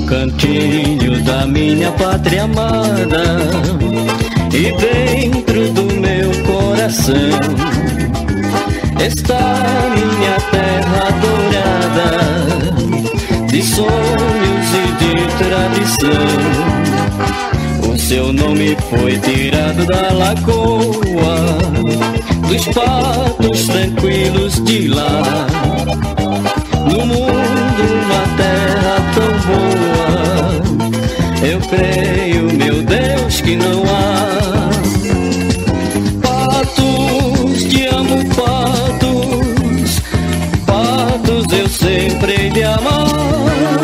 cantinho da minha pátria amada e dentro do meu coração está minha terra dourada de sonhos e de tradição. O seu nome foi tirado da lagoa dos patos tranquilos de lá. No mundo uma terra tão boa, eu creio, meu Deus, que não há. Patos, te amo, patos, patos eu sempre hei de amar.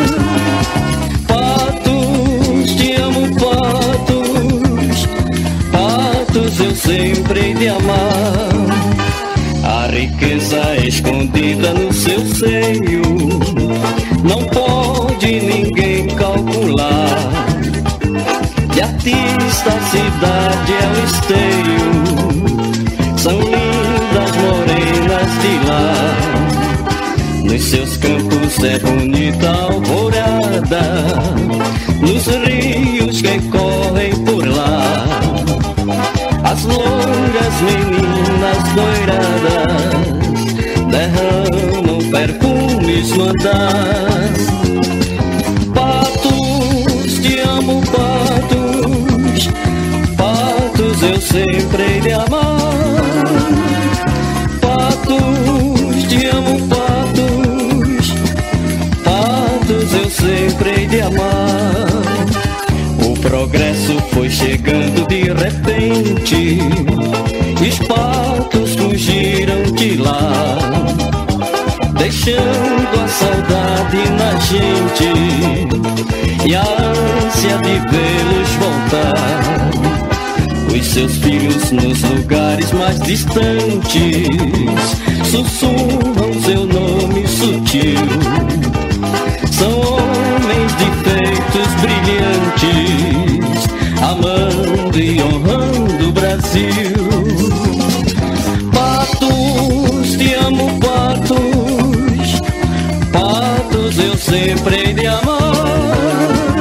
Patos, te amo, patos, patos eu sempre hei de amar. A riqueza escondida no seu seio não pode ninguém calcular. De artista a cidade é o esteio, são lindas morenas de lá. Nos seus campos é bonita alvorada, nos rios que correm por lá. As louras meninas doiradas derramam perfumes no andar. Patos, te amo, patos, patos eu sempre hei de amar. Patos, te amo, patos, patos eu sempre hei de amar. O progresso foi chegando de repente, os patos fugiram de lá, deixando a saudade na gente e a ânsia de vê-los voltar. Os seus filhos nos lugares mais distantes sussurram seu nome sutil. São homens de feitos brilhantes, amando e honrando o Brasil. Patos, te amo, patos, patos eu sempre hei de amar.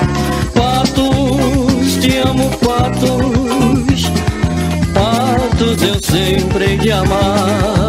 Patos, te amo, patos, patos eu sempre hei de amar.